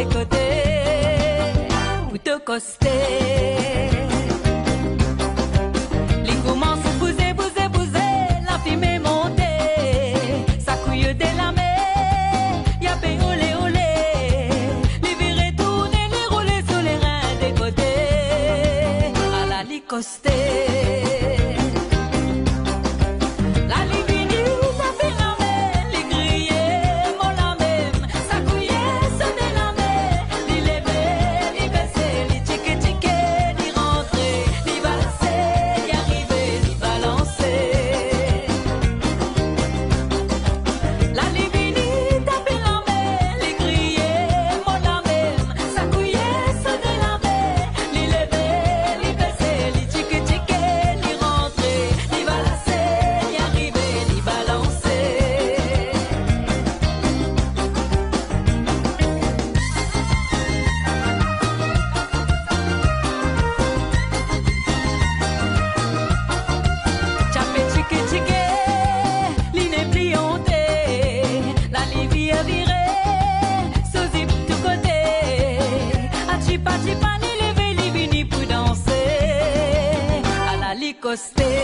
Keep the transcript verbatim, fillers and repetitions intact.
des côtés pour te coster. Les commence à bouser, bouser, bouser, la fumée montée, ça couille de la mer, y'a bé olé olé, les virer tourner, les rouler sur les reins des côtés, à la licoster. Coster.